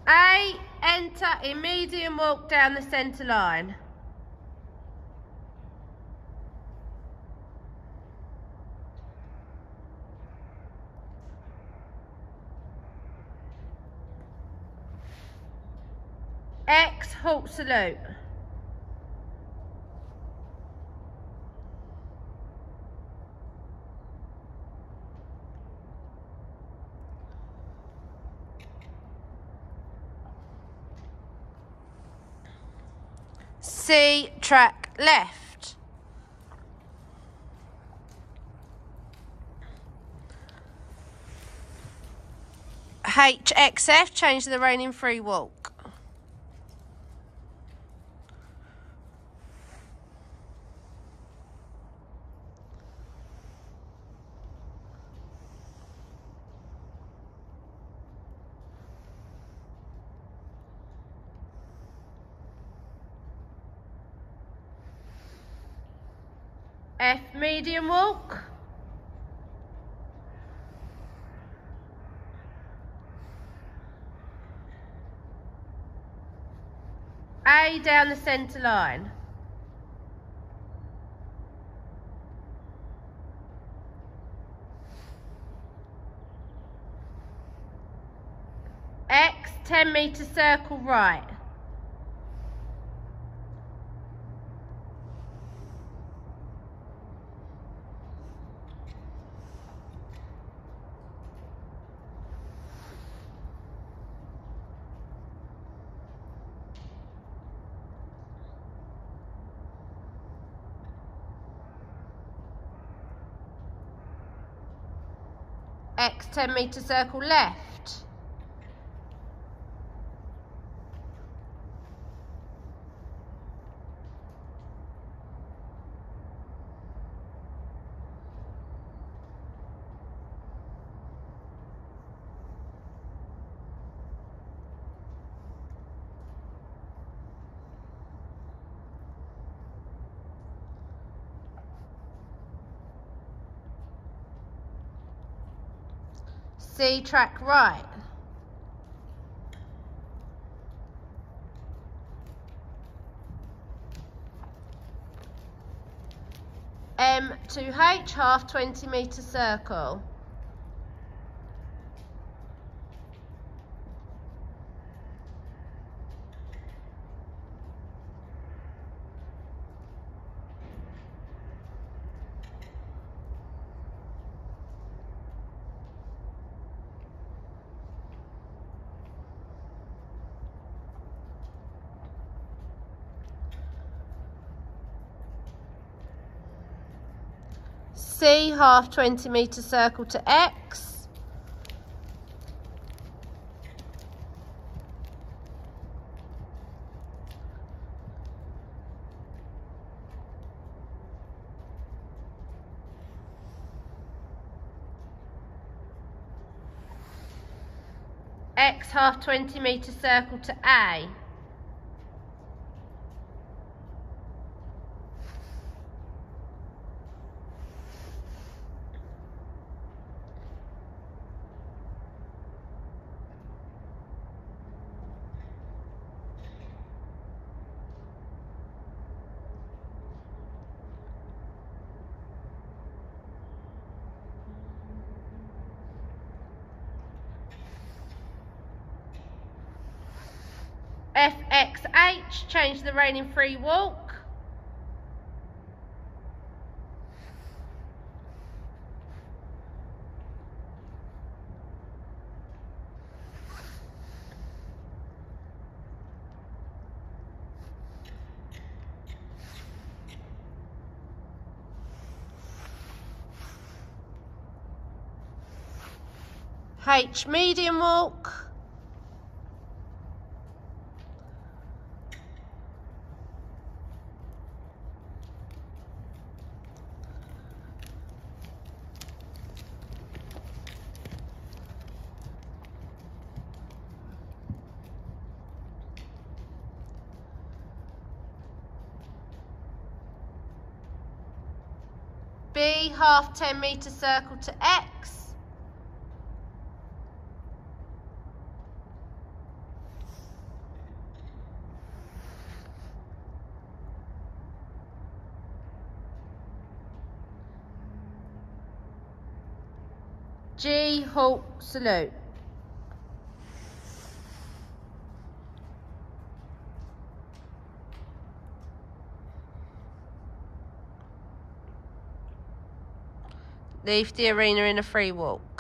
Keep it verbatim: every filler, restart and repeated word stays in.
A, enter in medium walk down the centre line. X, halt salute. C, track left. H, X F, change the rein in free walk. F, medium walk. A, down the centre line. X, ten metre circle right. X, ten metre circle left. C, track right. M to H, half twenty metre circle. C, half twenty metre circle to X. X, half twenty metre circle to A. F, X, H, change the rein in free walk. H, medium walk. B, half ten metre circle to X. G, halt, salute. Leave the arena in a free walk.